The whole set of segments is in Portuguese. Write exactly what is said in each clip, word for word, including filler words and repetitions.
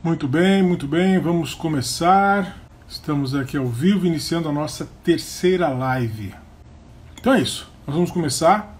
Muito bem, muito bem, vamos começar. Estamos aqui ao vivo, iniciando a nossa terceira live. Então é isso, nós vamos começar.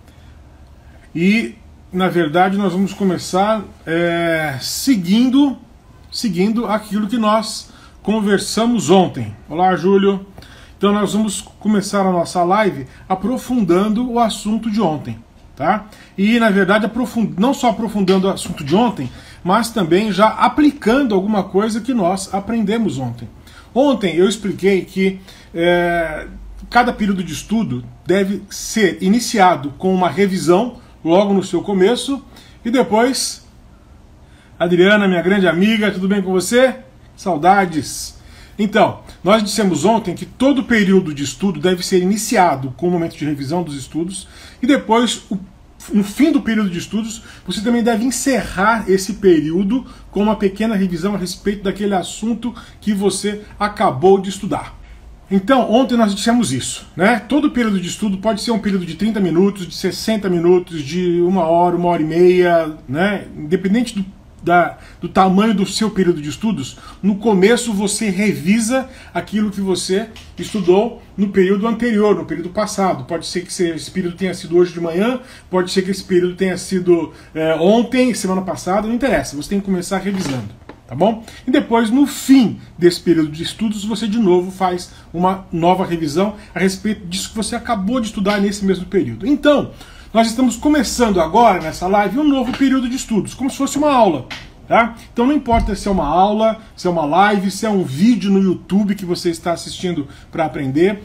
E, na verdade, nós vamos começar é, seguindo, seguindo aquilo que nós conversamos ontem. Olá, Júlio. Então nós vamos começar a nossa live aprofundando o assunto de ontem, tá? E, na verdade, aprofund... não só aprofundando o assunto de ontem, mas também já aplicando alguma coisa que nós aprendemos ontem. Ontem eu expliquei que é, cada período de estudo deve ser iniciado com uma revisão logo no seu começo e depois... Adriana, minha grande amiga, tudo bem com você? Saudades! Então, nós dissemos ontem que todo período de estudo deve ser iniciado com o momento de revisão dos estudos e depois o no fim do período de estudos, você também deve encerrar esse período com uma pequena revisão a respeito daquele assunto que você acabou de estudar. Então, ontem nós dissemos isso, né? Todo período de estudo pode ser um período de trinta minutos, de sessenta minutos, de uma hora, uma hora e meia, né? Independente do Da, do tamanho do seu período de estudos, no começo você revisa aquilo que você estudou no período anterior, no período passado. Pode ser que esse período tenha sido hoje de manhã, pode ser que esse período tenha sido é, ontem, semana passada, não interessa, você tem que começar revisando, tá bom? E depois, no fim desse período de estudos, você de novo faz uma nova revisão a respeito disso que você acabou de estudar nesse mesmo período. Então, nós estamos começando agora, nessa live, um novo período de estudos, como se fosse uma aula. Tá? Então não importa se é uma aula, se é uma live, se é um vídeo no YouTube que você está assistindo para aprender,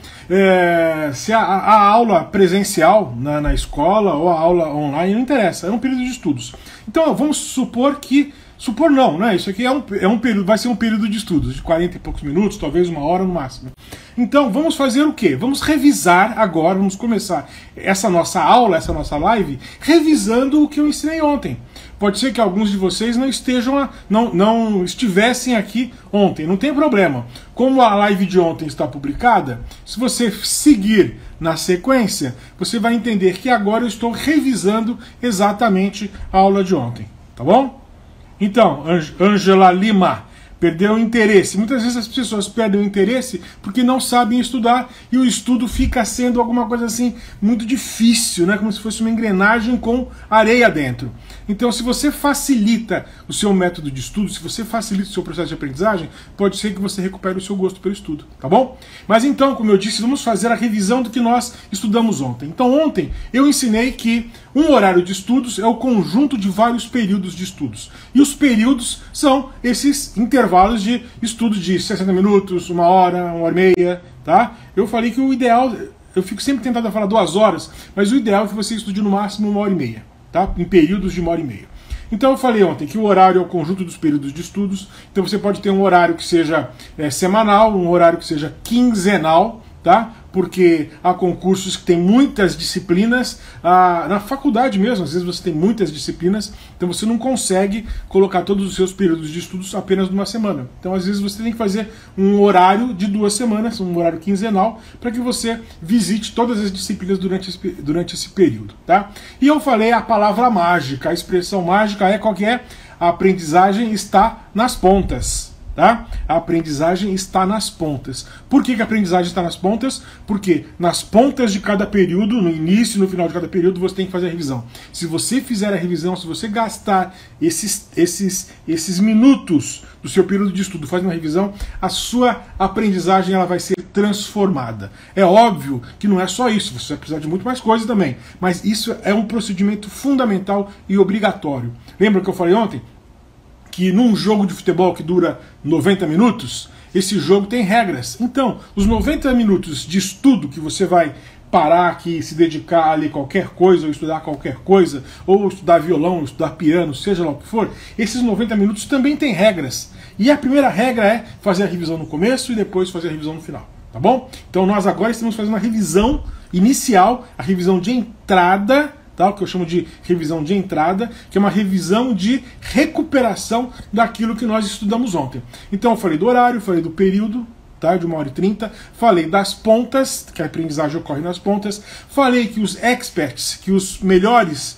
é, se a, a aula presencial na, na escola ou a aula online, não interessa, é um período de estudos. Então vamos supor que... Supor não, né? Isso aqui é um, é um período, vai ser um período de estudos, de quarenta e poucos minutos, talvez uma hora no máximo. Então, vamos fazer o quê? Vamos revisar agora, vamos começar essa nossa aula, essa nossa live, revisando o que eu ensinei ontem. Pode ser que alguns de vocês não estejam, a, não, não estivessem aqui ontem, não tem problema. Como a live de ontem está publicada, se você seguir na sequência, você vai entender que agora eu estou revisando exatamente a aula de ontem, tá bom? Então, Angela Lima, perdeu o interesse. Muitas vezes as pessoas perdem o interesse porque não sabem estudar e o estudo fica sendo alguma coisa assim muito difícil, né? Como se fosse uma engrenagem com areia dentro. Então, se você facilita o seu método de estudo, se você facilita o seu processo de aprendizagem, pode ser que você recupere o seu gosto pelo estudo, tá bom? Mas então, como eu disse, vamos fazer a revisão do que nós estudamos ontem. Então, ontem eu ensinei que um horário de estudos é o conjunto de vários períodos de estudos. E os períodos são esses intervalos de estudo de sessenta minutos, uma hora, uma hora e meia, tá? Eu falei que o ideal, eu fico sempre tentado a falar duas horas, mas o ideal é que você estude no máximo uma hora e meia, tá? Em períodos de uma hora e meia. Então eu falei ontem que o horário é o conjunto dos períodos de estudos, então você pode ter um horário que seja é, semanal, um horário que seja quinzenal, tá? Porque há concursos que tem muitas disciplinas, ah, na faculdade mesmo, às vezes você tem muitas disciplinas, então você não consegue colocar todos os seus períodos de estudos apenas numa semana. Então às vezes você tem que fazer um horário de duas semanas, um horário quinzenal, para que você visite todas as disciplinas durante esse, durante esse período, tá? E eu falei a palavra mágica, a expressão mágica é qual que é? A aprendizagem está nas pontas. Tá? A aprendizagem está nas pontas. Por que que a aprendizagem está nas pontas? Porque nas pontas de cada período, no início e no final de cada período, você tem que fazer a revisão. Se você fizer a revisão, se você gastar esses, esses, esses minutos do seu período de estudo fazendo uma revisão, a sua aprendizagem ela vai ser transformada. É óbvio que não é só isso, você vai precisar de muito mais coisa também, mas isso é um procedimento fundamental e obrigatório. Lembra que eu falei ontem? Que num jogo de futebol que dura noventa minutos, esse jogo tem regras. Então, os noventa minutos de estudo que você vai parar aqui, se dedicar a ler qualquer coisa, ou estudar qualquer coisa, ou estudar violão, ou estudar piano, seja lá o que for, esses noventa minutos também tem regras. E a primeira regra é fazer a revisão no começo e depois fazer a revisão no final, tá bom? Então nós agora estamos fazendo a revisão inicial, a revisão de entrada, tá? O que eu chamo de revisão de entrada, que é uma revisão de recuperação daquilo que nós estudamos ontem. Então eu falei do horário, falei do período, tá? De uma hora e trinta. Falei das pontas, que a aprendizagem ocorre nas pontas. Falei que os experts, que os melhores,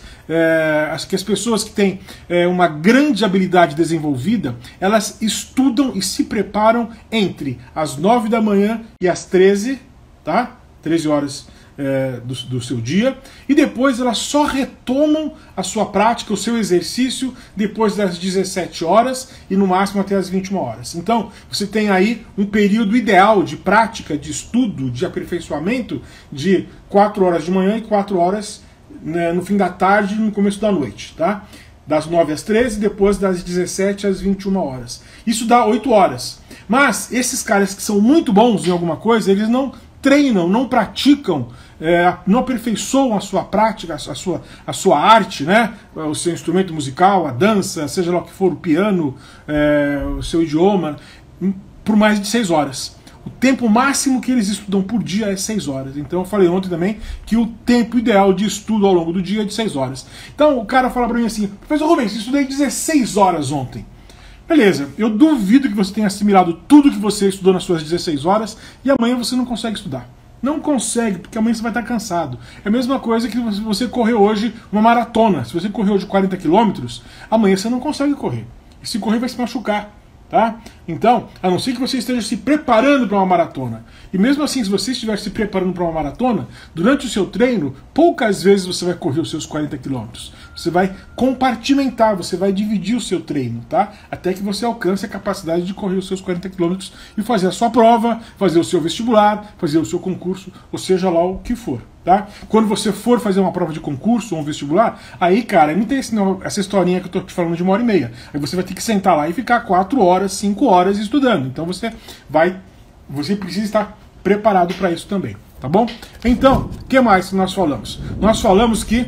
é, que as pessoas que têm é, uma grande habilidade desenvolvida, elas estudam e se preparam entre as nove da manhã e as treze, tá? treze horas é, do, do seu dia, e depois elas só retomam a sua prática, o seu exercício, depois das dezessete horas e no máximo até as vinte e uma horas. Então, você tem aí um período ideal de prática, de estudo, de aperfeiçoamento de quatro horas de manhã e quatro horas, né, no fim da tarde e no começo da noite, tá? Das nove às treze, depois das dezessete às vinte e uma horas. Isso dá oito horas. Mas esses caras que são muito bons em alguma coisa, eles não treinam, não praticam, é, não aperfeiçoam a sua prática, a sua, a sua arte, né? O seu instrumento musical, a dança, seja lá o que for, o piano, é, o seu idioma, por mais de seis horas. O tempo máximo que eles estudam por dia é seis horas. Então eu falei ontem também que o tempo ideal de estudo ao longo do dia é de seis horas. Então o cara fala pra mim assim, professor Rubens, eu estudei dezesseis horas ontem. Beleza, eu duvido que você tenha assimilado tudo que você estudou nas suas dezesseis horas e amanhã você não consegue estudar. Não consegue, porque amanhã você vai estar cansado. É a mesma coisa que você correu hoje uma maratona. Se você correu hoje quarenta quilômetros, amanhã você não consegue correr. E se correr vai se machucar. Tá? Então, a não ser que você esteja se preparando para uma maratona. E mesmo assim, se você estiver se preparando para uma maratona, durante o seu treino, poucas vezes você vai correr os seus quarenta quilômetros. Você vai compartimentar, você vai dividir o seu treino, tá? Até que você alcance a capacidade de correr os seus quarenta quilômetros e fazer a sua prova, fazer o seu vestibular, fazer o seu concurso, ou seja lá o que for. Tá? Quando você for fazer uma prova de concurso ou um vestibular, aí, cara, não tem esse, não, essa historinha que eu tô te falando de uma hora e meia. Aí você vai ter que sentar lá e ficar quatro horas, cinco horas estudando. Então você vai, você precisa estar preparado para isso também, tá bom? Então, o que mais nós falamos? Nós falamos que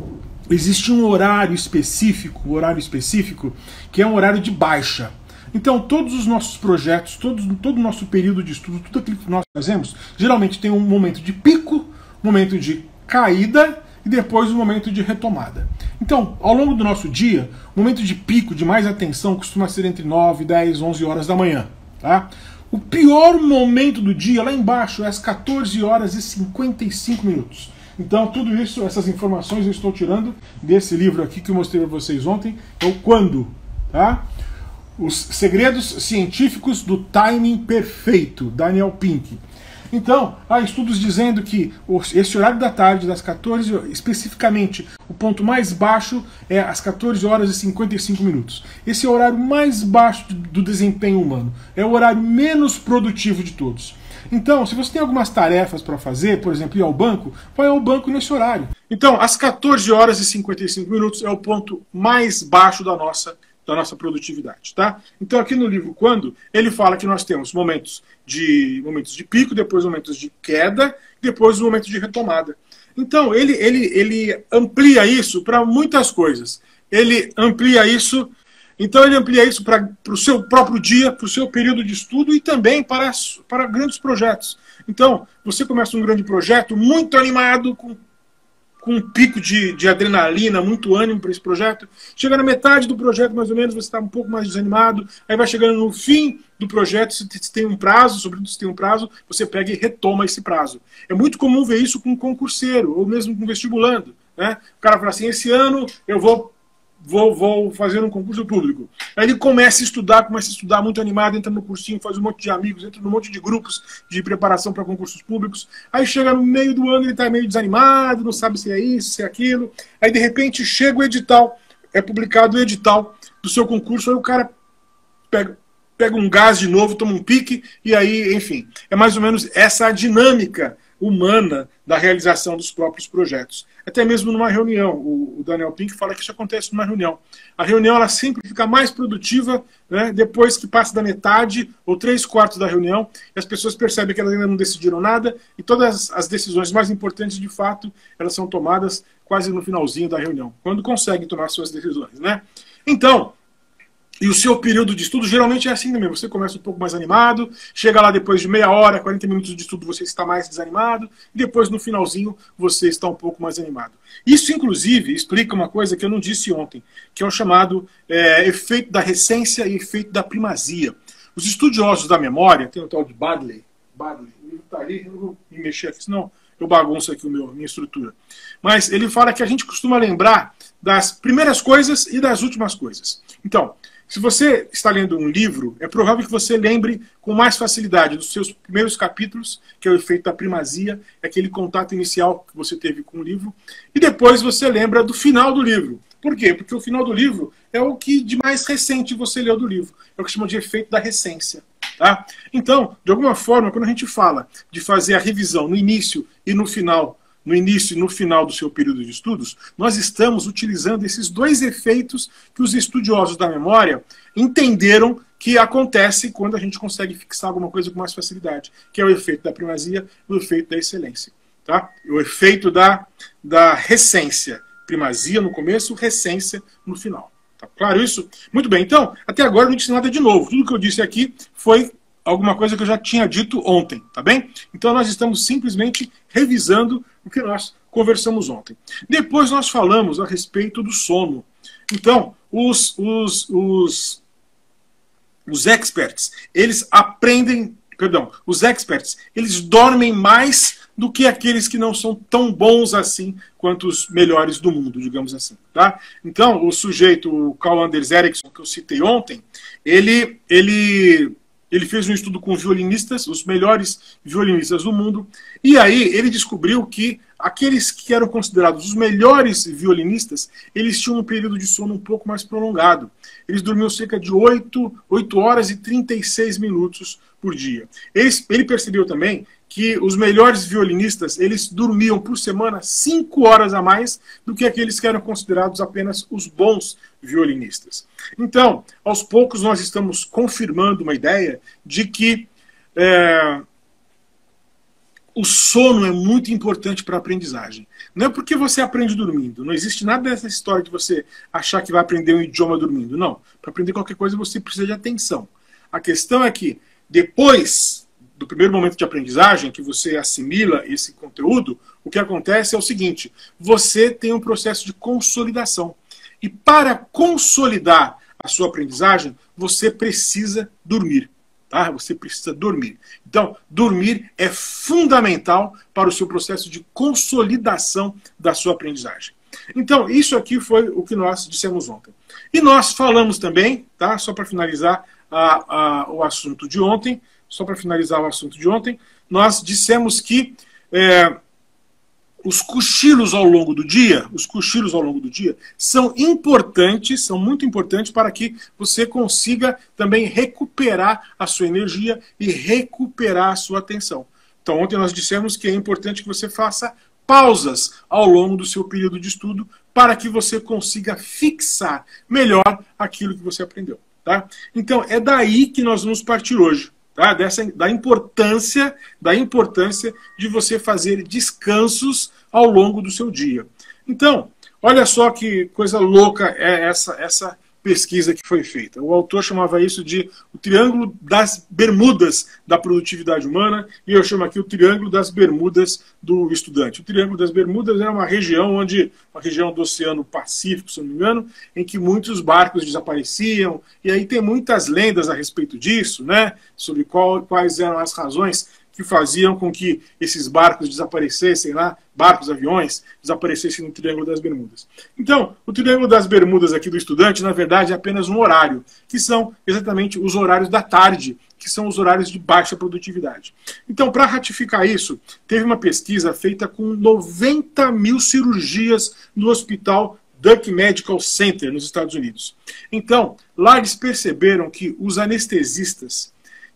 existe um horário específico, um horário específico, que é um horário de baixa. Então, todos os nossos projetos, todos, todo o nosso período de estudo, tudo aquilo que nós fazemos, geralmente tem um momento de pico, momento de caída e depois um momento de retomada. Então, ao longo do nosso dia, o momento de pico, de mais atenção, costuma ser entre nove, dez, onze horas da manhã. Tá? O pior momento do dia, lá embaixo, é às quatorze horas e cinquenta e cinco minutos. Então, tudo isso, essas informações eu estou tirando desse livro aqui que eu mostrei para vocês ontem, é o Quando. Tá? Os Segredos Científicos do Timing Perfeito, Daniel Pink. Então, há estudos dizendo que esse horário da tarde, das quatorze, especificamente, o ponto mais baixo é às quatorze horas e cinquenta e cinco minutos. Esse é o horário mais baixo do desempenho humano. É o horário menos produtivo de todos. Então, se você tem algumas tarefas para fazer, por exemplo, ir ao banco, vai ao banco nesse horário. Então, às quatorze horas e cinquenta e cinco minutos é o ponto mais baixo da nossa da nossa produtividade, tá? Então aqui no livro Quando, ele fala que nós temos momentos de, momentos de pico, depois momentos de queda, depois um momento de retomada. Então ele, ele, ele amplia isso para muitas coisas. Ele amplia isso, então ele amplia isso para o seu próprio dia, para o seu período de estudo e também para, para grandes projetos. Então, você começa um grande projeto muito animado, com com um pico de, de adrenalina, muito ânimo para esse projeto. Chega na metade do projeto, mais ou menos, você está um pouco mais desanimado, aí vai chegando no fim do projeto, se tem um prazo, sobretudo se tem um prazo, você pega e retoma esse prazo. É muito comum ver isso com um concurseiro, ou mesmo com um vestibulando. Né? O cara fala assim, esse ano eu vou, vou, vou fazer um concurso público. Aí ele começa a estudar, começa a estudar muito animado, entra no cursinho, faz um monte de amigos, entra num monte de grupos de preparação para concursos públicos. Aí chega no meio do ano, ele está meio desanimado, não sabe se é isso, se é aquilo. Aí de repente chega o edital, é publicado o edital do seu concurso, aí o cara pega, pega um gás de novo, toma um pique, e aí, enfim, é mais ou menos essa a dinâmica humana da realização dos próprios projetos. Até mesmo numa reunião, o Daniel Pink fala que isso acontece numa reunião. A reunião ela sempre fica mais produtiva, né, depois que passa da metade ou três quartos da reunião, e as pessoas percebem que elas ainda não decidiram nada, e todas as decisões mais importantes, de fato, elas são tomadas quase no finalzinho da reunião, quando conseguem tomar suas decisões. Né? Então, e o seu período de estudo geralmente é assim também. Você começa um pouco mais animado, chega lá depois de meia hora, quarenta minutos de estudo, você está mais desanimado, e depois no finalzinho você está um pouco mais animado. Isso, inclusive, explica uma coisa que eu não disse ontem, que é o chamado é, efeito da recência e efeito da primazia. os estudiosos da memória, tem o tal de Baddeley, Baddeley, o livro está ali, eu não vou me mexer aqui, senão eu bagunço aqui a minha estrutura. Mas ele fala que a gente costuma lembrar das primeiras coisas e das últimas coisas. Então, se você está lendo um livro, é provável que você lembre com mais facilidade dos seus primeiros capítulos, que é o efeito da primazia, é aquele contato inicial que você teve com o livro, e depois você lembra do final do livro. Por quê? Porque o final do livro é o que de mais recente você leu do livro. É o que chama de efeito da recência. Tá? Então, de alguma forma, quando a gente fala de fazer a revisão no início e no final, no início e no final do seu período de estudos, nós estamos utilizando esses dois efeitos que os estudiosos da memória entenderam que acontece quando a gente consegue fixar alguma coisa com mais facilidade, que é o efeito da primazia e o efeito da excelência. Tá? O efeito da, da recência. Primazia no começo, recência no final. Tá claro isso? Muito bem, então, até agora eu não disse nada de novo. Tudo que eu disse aqui foi alguma coisa que eu já tinha dito ontem, tá bem? Então nós estamos simplesmente revisando o que nós conversamos ontem. Depois nós falamos a respeito do sono. Então, os, os, os, os experts, eles aprendem, perdão, os experts, eles dormem mais do que aqueles que não são tão bons assim quanto os melhores do mundo, digamos assim. Tá? Então, o sujeito, o Carl Anders Ericsson, que eu citei ontem, ele, ele, ele fez um estudo com violinistas, os melhores violinistas do mundo, e aí ele descobriu que aqueles que eram considerados os melhores violinistas, eles tinham um período de sono um pouco mais prolongado. Eles dormiam cerca de oito, oito horas e trinta e seis minutos por dia. Ele, ele percebeu também que os melhores violinistas, eles dormiam por semana cinco horas a mais do que aqueles que eram considerados apenas os bons violinistas. Então, aos poucos nós estamos confirmando uma ideia de que é, o sono é muito importante para a aprendizagem. Não é porque você aprende dormindo. Não existe nada dessa história de você achar que vai aprender um idioma dormindo. Não. Para aprender qualquer coisa você precisa de atenção. A questão é que depois do primeiro momento de aprendizagem, que você assimila esse conteúdo, o que acontece é o seguinte: você tem um processo de consolidação. E para consolidar a sua aprendizagem, você precisa dormir. Tá? Você precisa dormir. Então, dormir é fundamental para o seu processo de consolidação da sua aprendizagem. Então, isso aqui foi o que nós dissemos ontem. E nós falamos também, tá? Só para finalizar a, a, o assunto de ontem, só para finalizar o assunto de ontem, nós dissemos que é, os cochilos ao longo do dia, os cochilos ao longo do dia são importantes, são muito importantes para que você consiga também recuperar a sua energia e recuperar a sua atenção. Então ontem nós dissemos que é importante que você faça pausas ao longo do seu período de estudo para que você consiga fixar melhor aquilo que você aprendeu. Tá? Então é daí que nós vamos partir hoje. Tá? Dessa, da, importância, da importância de você fazer descansos ao longo do seu dia. Então, olha só que coisa louca é essa, essa pesquisa que foi feita. O autor chamava isso de o Triângulo das Bermudas da produtividade humana, e eu chamo aqui o Triângulo das Bermudas do estudante. O Triângulo das Bermudas é uma região onde, uma região do Oceano Pacífico, se não me engano, em que muitos barcos desapareciam, e aí tem muitas lendas a respeito disso, né, sobre qual, quais eram as razões que faziam com que esses barcos desaparecessem lá, barcos, aviões, desaparecessem no Triângulo das Bermudas. Então, o Triângulo das Bermudas aqui do estudante, na verdade, é apenas um horário, que são exatamente os horários da tarde, que são os horários de baixa produtividade. Então, para ratificar isso, teve uma pesquisa feita com noventa mil cirurgias no hospital Duck Medical Center, nos Estados Unidos. Então, lá eles perceberam que os anestesistas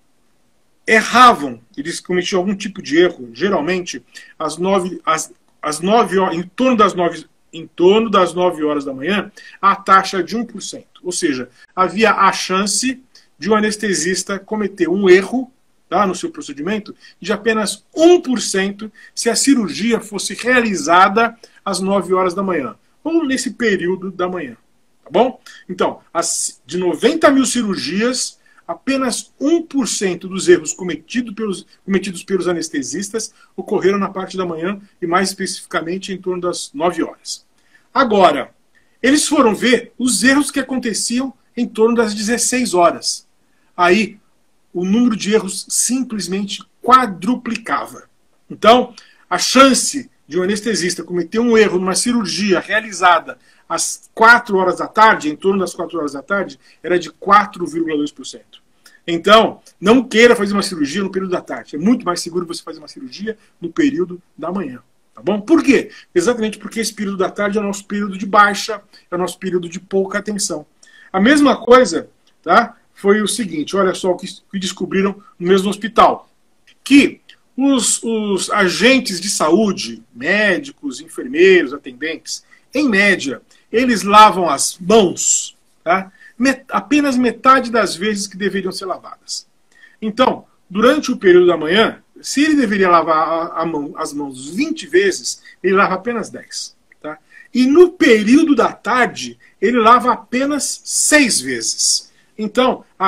erravam, eles cometiam algum tipo de erro, geralmente, às nove, às, às nove horas, em torno das nove, em torno das nove horas da manhã, a taxa de um por cento. Ou seja, havia a chance de um anestesista cometer um erro, tá, no seu procedimento de apenas um por cento se a cirurgia fosse realizada às nove horas da manhã, ou nesse período da manhã. Tá bom? Então, as, de noventa mil cirurgias, apenas um por cento dos erros cometido pelos, cometidos pelos anestesistas ocorreram na parte da manhã e mais especificamente em torno das nove horas. Agora, eles foram ver os erros que aconteciam em torno das dezesseis horas. Aí, o número de erros simplesmente quadruplicava. Então, a chance de um anestesista cometer um erro numa cirurgia realizada às quatro horas da tarde, em torno das quatro horas da tarde, era de quatro vírgula dois por cento. Então, não queira fazer uma cirurgia no período da tarde. É muito mais seguro você fazer uma cirurgia no período da manhã. Tá bom? Por quê? Exatamente porque esse período da tarde é o nosso período de baixa, é o nosso período de pouca atenção. A mesma coisa, tá, foi o seguinte, olha só o que, que descobriram no mesmo hospital. Que os, os agentes de saúde, médicos, enfermeiros, atendentes, em média, eles lavam as mãos, tá, met, apenas metade das vezes que deveriam ser lavadas. Então, durante o período da manhã, se ele deveria lavar a, a mão, as mãos vinte vezes, ele lava apenas dez. Tá? E no período da tarde, ele lava apenas seis vezes. Então, a,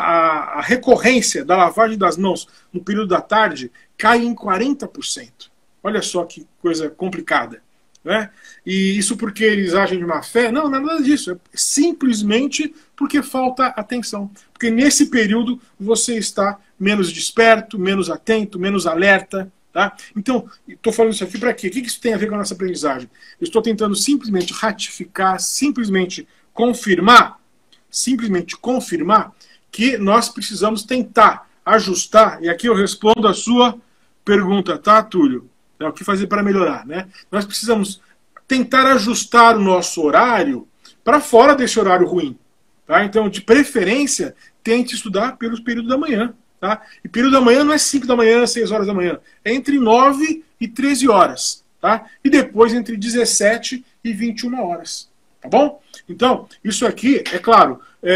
a, a recorrência da lavagem das mãos no período da tarde cai em quarenta por cento. Olha só que coisa complicada. Né? E isso porque eles agem de má fé? Não, nada disso. É simplesmente porque falta atenção. Porque nesse período você está menos desperto, menos atento, menos alerta. Tá? Então, estou falando isso aqui para quê? O que isso tem a ver com a nossa aprendizagem? Eu estou tentando simplesmente ratificar, simplesmente confirmar, simplesmente confirmar que nós precisamos tentar ajustar, e aqui eu respondo a sua pergunta, tá, Túlio? É o que fazer para melhorar, né? Nós precisamos tentar ajustar o nosso horário para fora desse horário ruim. Tá? Então, de preferência, tente estudar pelo período da manhã. Tá? E período da manhã não é cinco da manhã, seis horas da manhã. É entre nove e treze horas. Tá? E depois entre dezessete e vinte e uma horas. Tá bom? Então, isso aqui, é claro,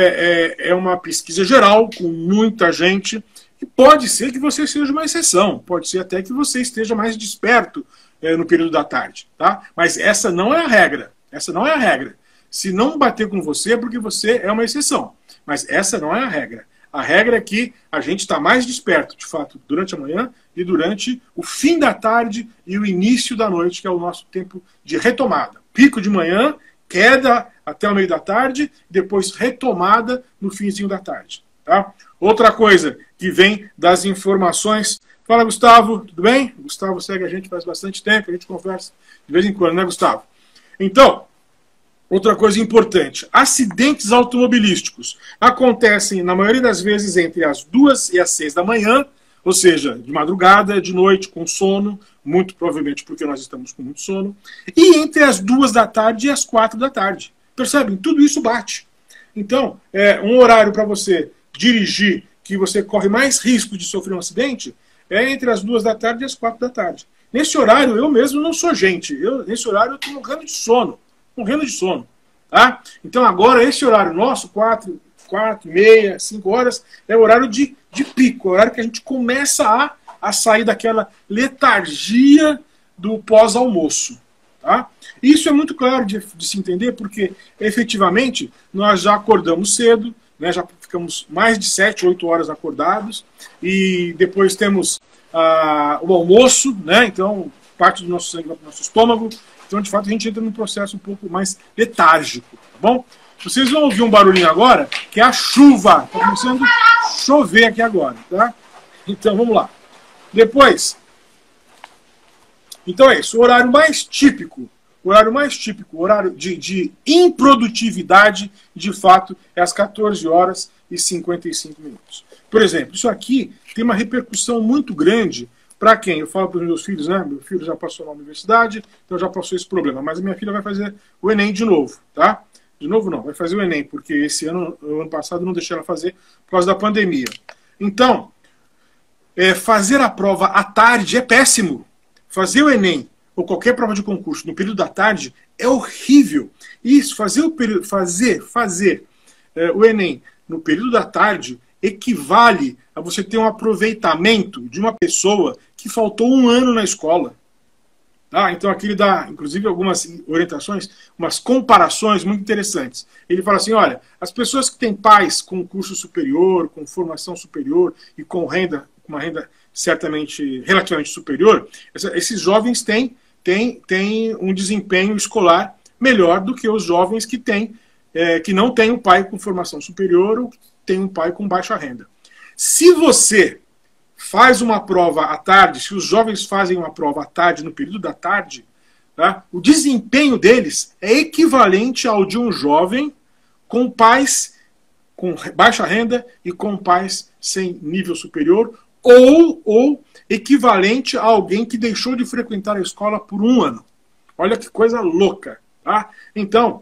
é, é, é uma pesquisa geral, com muita gente. E pode ser que você seja uma exceção. Pode ser até que você esteja mais desperto é, no período da tarde. Tá? Mas essa não é a regra. Essa não é a regra. Se não bater com você é porque você é uma exceção. Mas essa não é a regra. A regra é que a gente está mais desperto, de fato, durante a manhã e durante o fim da tarde e o início da noite, que é o nosso tempo de retomada. Pico de manhã, queda até o meio da tarde, depois retomada no finzinho da tarde. Tá? Outra coisa que vem das informações... Fala, Gustavo, tudo bem? Gustavo segue a gente faz bastante tempo, a gente conversa de vez em quando, né, Gustavo? Então... Outra coisa importante, acidentes automobilísticos acontecem, na maioria das vezes, entre as duas e as seis da manhã, ou seja, de madrugada, de noite, com sono, muito provavelmente porque nós estamos com muito sono, e entre as duas da tarde e as quatro da tarde. Percebem? Tudo isso bate. Então, é, um horário para você dirigir que você corre mais risco de sofrer um acidente é entre as duas da tarde e as quatro da tarde. Nesse horário, eu mesmo não sou gente. Eu, nesse horário, eu estou morrendo de sono. Morrendo de sono. Tá? Então agora esse horário nosso, quatro, quatro, meia, cinco horas, é o horário de, de pico, é o horário que a gente começa a, a sair daquela letargia do pós-almoço. Tá? Isso é muito claro de, de se entender, porque efetivamente nós já acordamos cedo, né, já ficamos mais de sete, oito horas acordados, e depois temos ah, o almoço, né, então parte do nosso sangue vai para o nosso estômago. Então, de fato, a gente entra num processo um pouco mais letárgico, tá bom? Vocês vão ouvir um barulhinho agora, que é a chuva. Está começando a chover aqui agora, tá? Então, vamos lá. Depois, então é isso. O horário mais típico, o horário mais típico, o horário de, de improdutividade, de fato, é às quatorze horas e cinquenta e cinco minutos. Por exemplo, isso aqui tem uma repercussão muito grande. Para quem? Eu falo para os meus filhos, né? Meu filho já passou na universidade, então já passou esse problema. Mas a minha filha vai fazer o Enem de novo, tá? De novo não, vai fazer o Enem, porque esse ano, o ano passado, eu não deixei ela fazer por causa da pandemia. Então, é, fazer a prova à tarde é péssimo. Fazer o Enem, ou qualquer prova de concurso, no período da tarde, é horrível. Isso, fazer o período, fazer, fazer é, o Enem no período da tarde equivale a você ter um aproveitamento de uma pessoa que faltou um ano na escola. Tá? Então aqui ele dá, inclusive, algumas orientações, umas comparações muito interessantes. Ele fala assim, olha, as pessoas que têm pais com curso superior, com formação superior e com renda, uma renda certamente relativamente superior, esses jovens têm, têm, têm um desempenho escolar melhor do que os jovens que, têm, é, que não têm um pai com formação superior ou têm um pai com baixa renda. Se você faz uma prova à tarde, se os jovens fazem uma prova à tarde, no período da tarde, tá, o desempenho deles é equivalente ao de um jovem com pais com baixa renda e com pais sem nível superior, ou, ou equivalente a alguém que deixou de frequentar a escola por um ano. Olha que coisa louca. Tá? Então,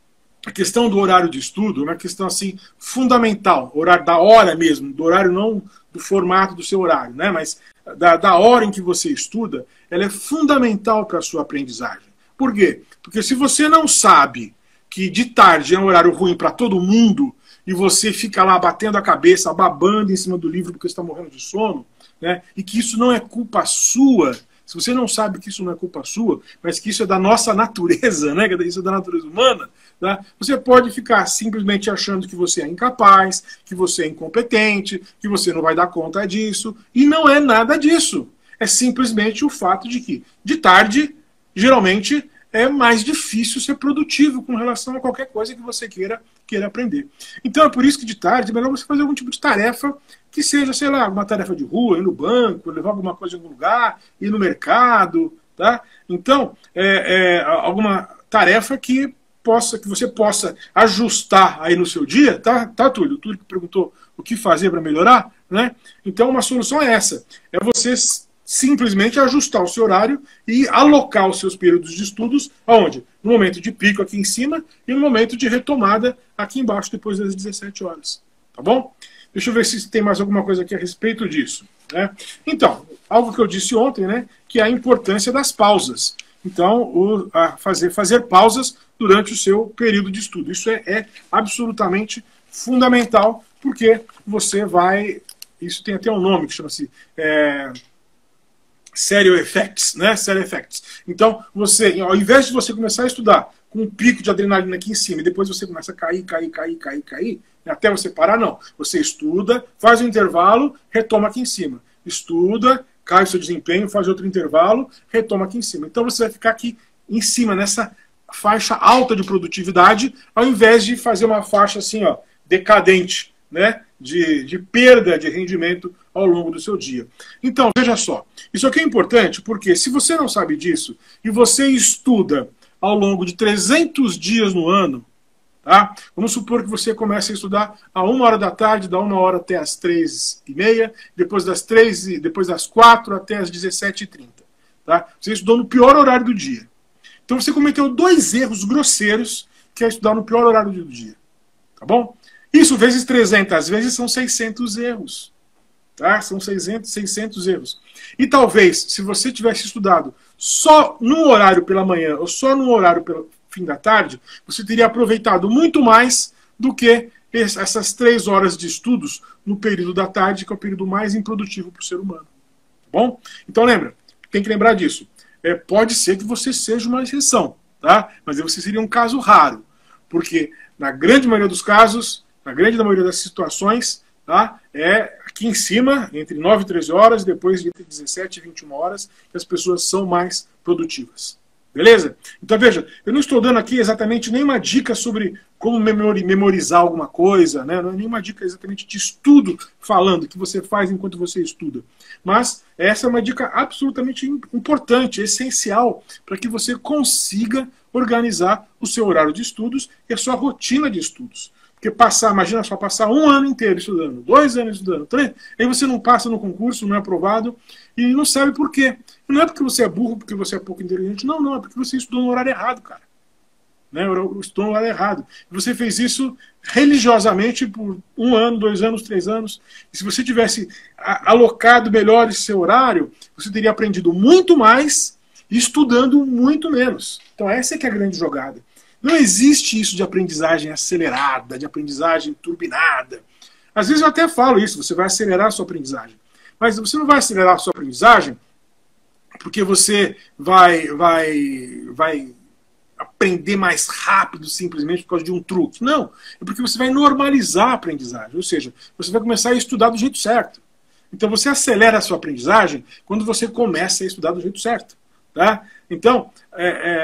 a questão do horário de estudo é uma questão assim fundamental, horário da hora mesmo, do horário não do formato do seu horário, né? Mas da, da hora em que você estuda, ela é fundamental para a sua aprendizagem. Por quê? Porque se você não sabe que de tarde é um horário ruim para todo mundo e você fica lá batendo a cabeça, babando em cima do livro porque você está morrendo de sono, né? E que isso não é culpa sua, se você não sabe que isso não é culpa sua, mas que isso é da nossa natureza, né? Que isso é da natureza humana, tá? Você pode ficar simplesmente achando que você é incapaz, que você é incompetente, que você não vai dar conta disso, e não é nada disso. É simplesmente o fato de que, de tarde, geralmente, é mais difícil ser produtivo com relação a qualquer coisa que você queira, queira aprender. Então é por isso que de tarde é melhor você fazer algum tipo de tarefa que seja, sei lá, uma tarefa de rua, ir no banco, levar alguma coisa em algum lugar, ir no mercado, tá? Então, é, é, alguma tarefa que possa, que você possa ajustar aí no seu dia, tá, tá Túlio? O Túlio que perguntou o que fazer para melhorar, né? Então uma solução é essa, é você simplesmente ajustar o seu horário e alocar os seus períodos de estudos aonde? No momento de pico aqui em cima e no momento de retomada aqui embaixo depois das dezessete horas, tá bom? Deixa eu ver se tem mais alguma coisa aqui a respeito disso, né? Então, algo que eu disse ontem, né, que é a importância das pausas. Então, o, a fazer, fazer pausas durante o seu período de estudo. Isso é, é absolutamente fundamental, porque você vai... Isso tem até um nome que chama-se... É, Serial effects, né? Serial effects. Então, você, ao invés de você começar a estudar com um pico de adrenalina aqui em cima e depois você começa a cair, cair, cair, cair, cair, até você parar, não. Você estuda, faz um intervalo, retoma aqui em cima. Estuda, cai o seu desempenho, faz outro intervalo, retoma aqui em cima. Então você vai ficar aqui em cima, nessa faixa alta de produtividade, ao invés de fazer uma faixa assim, ó, decadente, né? De, de perda de rendimento ao longo do seu dia. Então, veja só, isso aqui é importante porque se você não sabe disso e você estuda ao longo de trezentos dias no ano, tá? Vamos supor que você comece a estudar a uma hora da tarde, da uma hora até as três e meia, depois das três, depois das quatro até as dezessete e trinta. Tá? Você estudou no pior horário do dia. Então você cometeu dois erros grosseiros, que é estudar no pior horário do dia. Tá bom? Isso vezes trezentas vezes são seiscentos erros. Tá? São seiscentos, seiscentos erros. E talvez, se você tivesse estudado só num horário pela manhã ou só num horário pelo fim da tarde, você teria aproveitado muito mais do que essas três horas de estudos no período da tarde, que é o período mais improdutivo para o ser humano. Tá bom? Então lembra, tem que lembrar disso. É, pode ser que você seja uma exceção, tá? Mas você seria um caso raro, porque na grande maioria dos casos, na grande maioria das situações, tá? É aqui em cima, entre nove e treze horas, depois entre dezessete e vinte e uma horas, que as pessoas são mais produtivas. Beleza? Então veja, eu não estou dando aqui exatamente nenhuma dica sobre como memorizar alguma coisa, né? Não é nenhuma dica exatamente de estudo falando, que você faz enquanto você estuda. Mas essa é uma dica absolutamente importante, essencial, para que você consiga organizar o seu horário de estudos e a sua rotina de estudos. Porque passar, imagina só, passar um ano inteiro estudando, dois anos estudando, três, aí você não passa no concurso, não é aprovado, e não sabe por quê. E não é porque você é burro, porque você é pouco inteligente, não, não, é porque você estudou no horário errado, cara. Né? Estudou no horário errado. E você fez isso religiosamente por um ano, dois anos, três anos. E se você tivesse alocado melhor esse seu horário, você teria aprendido muito mais e estudando muito menos. Então essa é que é a grande jogada. Não existe isso de aprendizagem acelerada, de aprendizagem turbinada. Às vezes eu até falo isso, você vai acelerar a sua aprendizagem. Mas você não vai acelerar a sua aprendizagem porque você vai, vai, vai aprender mais rápido simplesmente por causa de um truque. Não, é porque você vai normalizar a aprendizagem. Ou seja, você vai começar a estudar do jeito certo. Então você acelera a sua aprendizagem quando você começa a estudar do jeito certo. Tá? Então, é...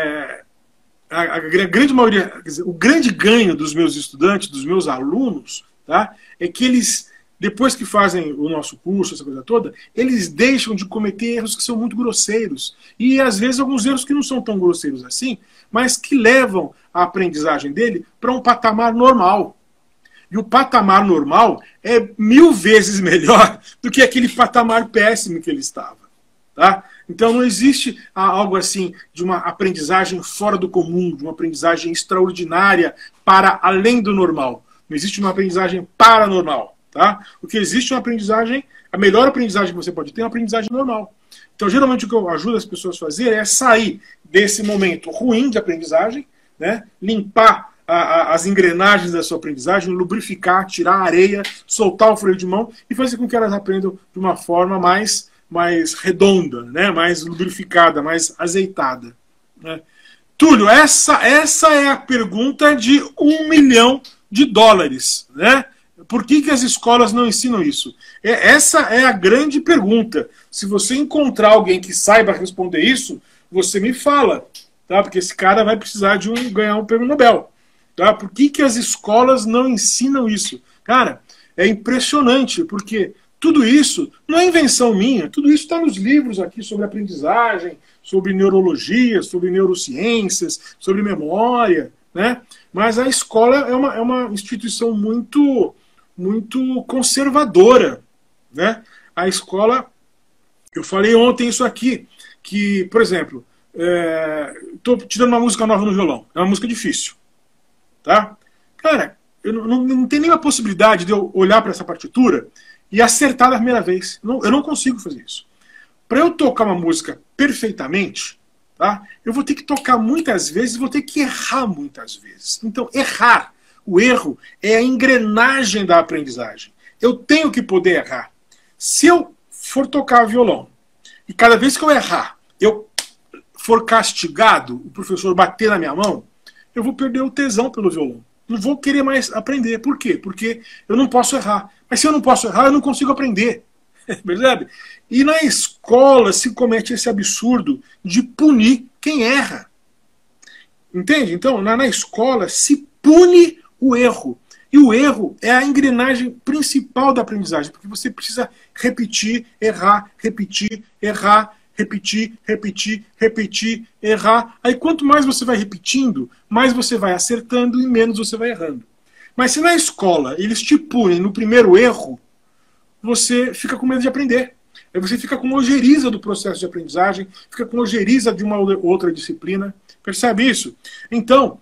é A, a, a grande maioria, quer dizer, o grande ganho dos meus estudantes, dos meus alunos, tá, é que eles, depois que fazem o nosso curso, essa coisa toda, eles deixam de cometer erros que são muito grosseiros. E às vezes alguns erros que não são tão grosseiros assim, mas que levam a aprendizagem dele para um patamar normal. E o patamar normal é mil vezes melhor do que aquele patamar péssimo que ele estava. Tá? Então não existe algo assim de uma aprendizagem fora do comum, de uma aprendizagem extraordinária para além do normal. Não existe uma aprendizagem paranormal. Tá? O que existe é uma aprendizagem, a melhor aprendizagem que você pode ter é uma aprendizagem normal. Então geralmente o que eu ajudo as pessoas a fazer é sair desse momento ruim de aprendizagem, né? Limpar a, a, as engrenagens da sua aprendizagem, lubrificar, tirar a areia, soltar o freio de mão e fazer com que elas aprendam de uma forma mais, mais redonda, né? Mais lubrificada, mais azeitada. Né? Túlio, essa, essa é a pergunta de um milhão de dólares. Né? Por que, que as escolas não ensinam isso? É, essa é a grande pergunta. Se você encontrar alguém que saiba responder isso, você me fala. Tá? Porque esse cara vai precisar de um, ganhar um prêmio Nobel. Tá? Por que, que as escolas não ensinam isso? Cara, é impressionante, porque tudo isso não é invenção minha, tudo isso está nos livros aqui sobre aprendizagem, sobre neurologia, sobre neurociências, sobre memória, né? Mas a escola é uma, é uma instituição muito, muito conservadora, né? A escola, eu falei ontem isso aqui, que, por exemplo, estou é, tirando uma música nova no violão, é uma música difícil. Tá? Cara, eu não, não, não tem nenhuma possibilidade de eu olhar para essa partitura e acertar da primeira vez. Eu não, eu não consigo fazer isso. Para eu tocar uma música perfeitamente, tá? Eu vou ter que tocar muitas vezes e vou ter que errar muitas vezes. Então, errar, o erro é a engrenagem da aprendizagem. Eu tenho que poder errar. Se eu for tocar violão e cada vez que eu errar, eu for castigado, o professor bater na minha mão, eu vou perder o tesão pelo violão. Não vou querer mais aprender. Por quê? Porque eu não posso errar. Mas se eu não posso errar, eu não consigo aprender. Percebe? E na escola se comete esse absurdo de punir quem erra. Entende? Então, na, na escola se pune o erro. E o erro é a engrenagem principal da aprendizagem. Porque você precisa repetir, errar, repetir, errar, repetir, repetir, repetir, errar. Aí quanto mais você vai repetindo, mais você vai acertando e menos você vai errando. Mas se na escola eles te punem no primeiro erro, você fica com medo de aprender. Aí você fica com ojeriza do processo de aprendizagem, fica com ojeriza de uma outra disciplina. Percebe isso? Então,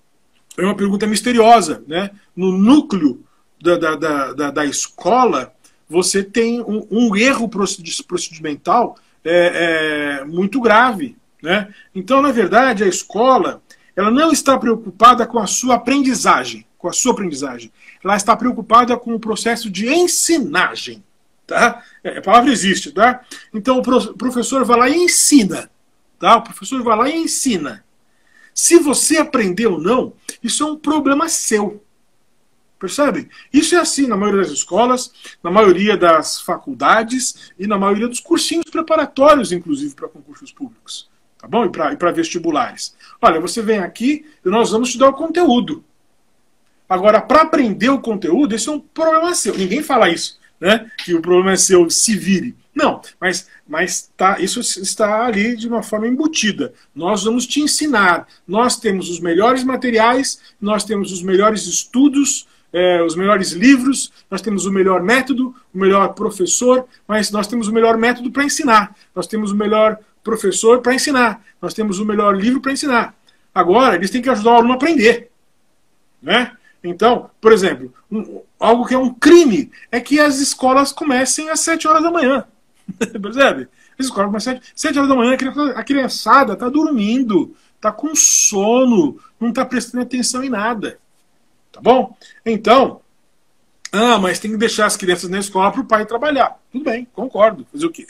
é uma pergunta misteriosa. Né? No núcleo da, da, da, da, da escola, você tem um, um erro procedimental É, é muito grave, né? Então, na verdade, a escola ela não está preocupada com a sua aprendizagem, com a sua aprendizagem. Ela está preocupada com o processo de ensinagem, tá? A palavra existe, tá? Então, o professor vai lá e ensina, tá? O professor vai lá e ensina. Se você aprender ou não, isso é um problema seu. Percebe? Isso é assim na maioria das escolas, na maioria das faculdades e na maioria dos cursinhos preparatórios, inclusive, para concursos públicos. Tá bom? E para e para vestibulares. Olha, você vem aqui e nós vamos te dar o conteúdo. Agora, para aprender o conteúdo, esse é um problema seu. Ninguém fala isso, né? Que o problema é seu, se vire. Não, mas, mas tá, isso está ali de uma forma embutida. Nós vamos te ensinar. Nós temos os melhores materiais, nós temos os melhores estudos, É, os melhores livros, nós temos o melhor método, o melhor professor, mas nós temos o melhor método para ensinar. Nós temos o melhor professor para ensinar. Nós temos o melhor livro para ensinar. Agora, eles têm que ajudar o aluno a aprender. Né? Então, por exemplo, um, algo que é um crime é que as escolas comecem às sete horas da manhã. Percebe? As escolas começam às sete horas da manhã, a criançada está dormindo, está com sono, não está prestando atenção em nada. Tá bom? Então, ah, mas tem que deixar as crianças na escola para o pai trabalhar. Tudo bem, concordo. Fazer o quê?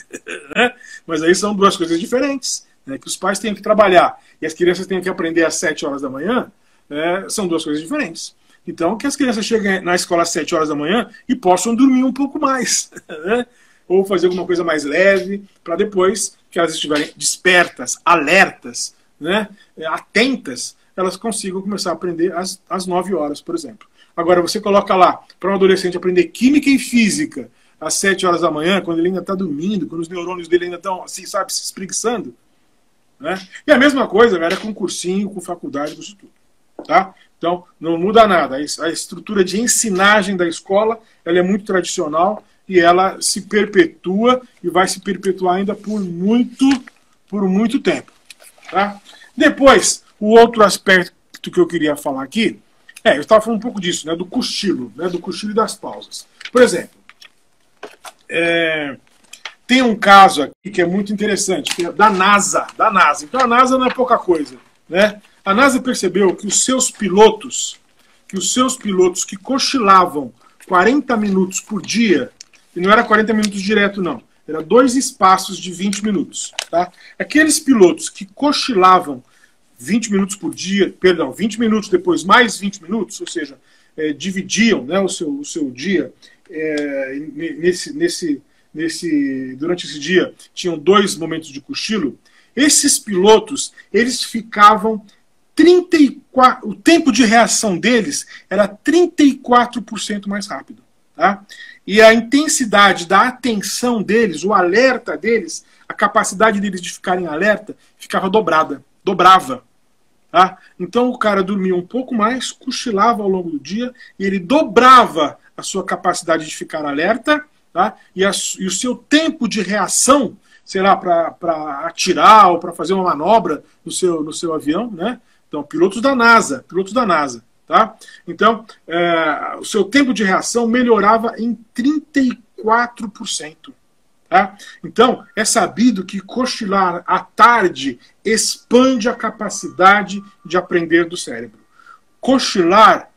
Mas aí são duas coisas diferentes. Né? Que os pais têm que trabalhar e as crianças têm que aprender às sete horas da manhã, é, são duas coisas diferentes. Então, que as crianças cheguem na escola às sete horas da manhã e possam dormir um pouco mais. Né? Ou fazer alguma coisa mais leve, para depois que elas estiverem despertas, alertas, né? Atentas, elas consigam começar a aprender às, às nove horas, por exemplo. Agora, você coloca lá para um adolescente aprender química e física às sete horas da manhã, quando ele ainda está dormindo, quando os neurônios dele ainda estão, assim, sabe, se espreguiçando. Né? E a mesma coisa, galera, com cursinho, com faculdade, com isso tudo. Tá? Então, não muda nada. A estrutura de ensinagem da escola, ela é muito tradicional e ela se perpetua e vai se perpetuar ainda por muito, por muito tempo. Tá? Depois, o outro aspecto que eu queria falar aqui, é, eu estava falando um pouco disso, né, do cochilo, né, do cochilo e das pausas. Por exemplo, é, tem um caso aqui que é muito interessante, que é da NASA, da NASA. Então a NASA não é pouca coisa, né? A NASA percebeu que os seus pilotos, que os seus pilotos que cochilavam quarenta minutos por dia, e não era quarenta minutos direto não, era dois espaços de vinte minutos, tá? Aqueles pilotos que cochilavam vinte minutos por dia, perdão, vinte minutos depois mais vinte minutos, ou seja, é, dividiam, né, o, seu, o seu dia é, nesse, nesse, nesse, durante esse dia, tinham dois momentos de cochilo. Esses pilotos, eles ficavam trinta e quatro, o tempo de reação deles era trinta e quatro por cento mais rápido. Tá? E a intensidade da atenção deles, o alerta deles, a capacidade deles de ficarem alerta, ficava dobrada, dobrava. Tá? Então o cara dormia um pouco mais, cochilava ao longo do dia, e ele dobrava a sua capacidade de ficar alerta, tá? e, a, e o seu tempo de reação, sei lá, para atirar ou para fazer uma manobra no seu, no seu avião, né? Então, pilotos da NASA, pilotos da NASA, tá? Então, é, o seu tempo de reação melhorava em trinta e quatro por cento. Tá? Então, é sabido que cochilar à tarde expande a capacidade de aprender do cérebro. Cochilar